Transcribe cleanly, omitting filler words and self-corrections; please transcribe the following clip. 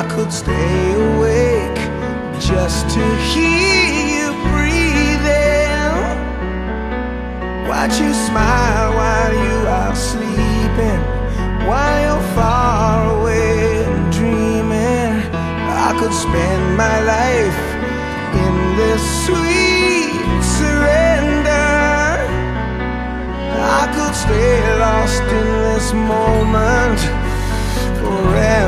could stay awake just to hear you breathing. Watch you smile while you are sleeping, while you're far away and dreaming. I could spend my life in this sweet surrender. I could stay lost in this moment forever.